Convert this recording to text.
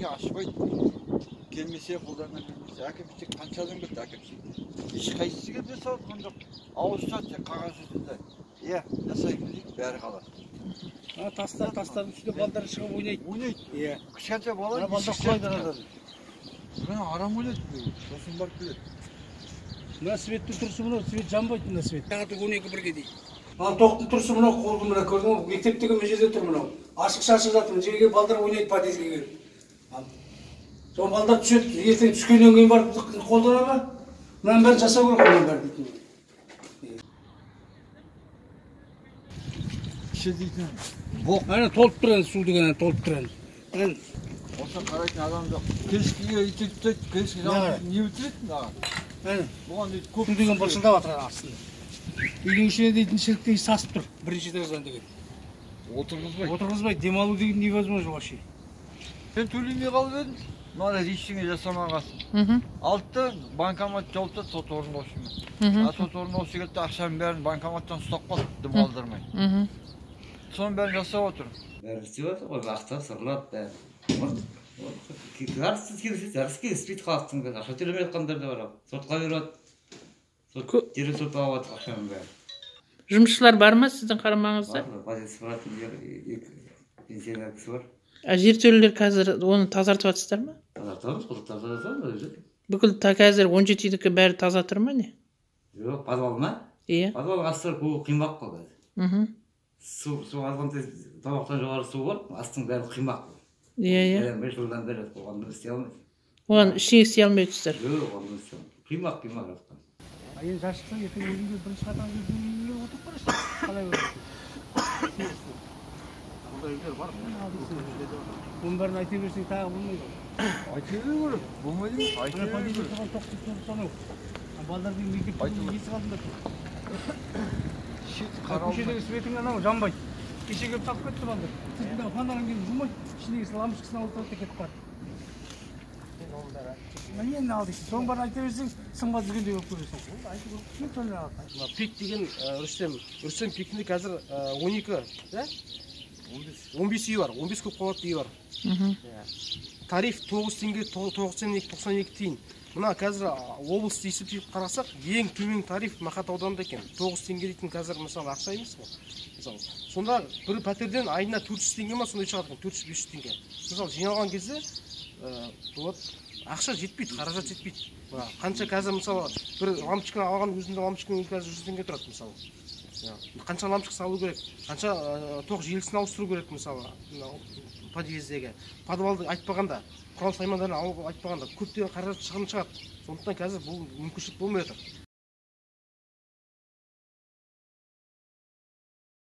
Әке ашпайды. Келмесе қолдарынан келмесе. Әкем тек қанша адам кетті әкем. Ешқайсысы келмесе алған жоқ. Ауызша тек қағаз жүзінде. Иә, жасаймыз дейді, бәрі қалады. Тастардың үстіне балдар шығып ойнайды. Ойнайды. Иә. Кішкентай бала балдар құлайды арадан. Мына арам ойлайды. Сосын барып келеді. Мына светтің тұрысы мынау, свет жанбайды мына свет. Сағаты 12 бірге дейді. Ал тоқтың тұрысы мынау, қолды мына көрдің ғой, мектептегі мына жерде тұр мынау. Ашық-шашық жатыр, жерге балдар ойнайды подъезге келіп. Сол балдар түседі, ертең түскеннен кейін барып қолдана ма? Мынаның бәрін жасау керек қой мынаның бәрін дейтін. Кіші дейтін боқ. Әне толып тұр енді, су деген толып тұр енді. Осы қарайтын адам жоқ. Кешкіге итіп тұтайды, кешкі жағын не өтіреді маған? Бұған дейді көп су деген былшылдап жатыр астында. Үйдің ішіне дейтін шіліктей сасып тұр, бірінші этаждан деген. Отырғызбайды, демалу деген невозможно вообще. Мен төлемей қалып едім, мынада ештеңе жасамағасын. Алды банкомат жауып тастады сот орындаушымен. Сот орындаушы келді, ақшаның бәрін банкоматтан ұстап қалды, дым алдырмай. Соның бәрін жасап отыр. Бәрі істеп отыр ғой, ақша сырлап бәрі. Жарысыз келіспейді халықтың бәрі. Ақша төлемей жатқандар да бар. Сотқа береді. Дереу сотқа алып жатыр ақшаның бәрі. Жұмысшылар бар ма сіздің қарамаңызда? Бар, позиция баратын пенсионер кісі бар. Жертөлелер қазір оны тазартып жатсыздар ма? Тазартамыз, құдықтар тазартамыз. Бүкіл қазір 17-нікі бәрі таза тұр ма не? Жоқ, подвал ма? Иә. Подвал астыр қимақ қой қазір. Су азған табақтан жоғары су бар, астың бәрі қимақ. Иә. 5 жылдан бері оған істей алмайды. Оған ештеңе істей алмайсыздар. Жоқ, оған істей алмайды. Қимақ жатқан. Енді жас шықсаң, ертең өзіңде бірінші қатаң үйде отырып қарайсың. Қалай көресің? Ондай үйлер бар. Оның бәрін айта берсең тағы болмайды. Айта беру керек. Болмайды ма? Айта беру керек. Балдардың мектептің есік алдында тұр. Қарауыл. Көшедегі светің анау жанбайды. Кеше келіп тақып кетті балдар. Сіздің фонарың келіп жумайды. Ішіндегі лампочкасын алып тұрады кетіп қалды. Мен алды. Соның бәрін айта берсең, сынбай жүргендей болып көресің. Пик деген Рүстем пикінде қазір 12, 15 үй бар, 15 көп қабатты үй бар. Тариф 9 теңге, 92 тиын. Мына қазір облысты есептеп қарасақ, ең төмен тариф Мақат ауданында екен. 9 теңге дейтін қазір мысалы ақша емес қой. Мысалы, сонда бір пәтерден айына 400 теңге ма сондай шығады екен, 400-500 теңге. Мысалы, жиналған кезде ақша жетпейді, қаражат жетпейді. Қанша қазір мысалы бір лампочка алған өзінде лампочканың қазір 100 теңге тұрады мысалы. Қанша лампочка салу керек, қанша тоқ желісін ауыстыру керек мысалы подъездегі. Подвалды айтпағанда, құрал саймандарын айтпағанда көптеген қаражат шығын шығады. Сондықтан қазір бұл мүмкіншілік болмай отыр.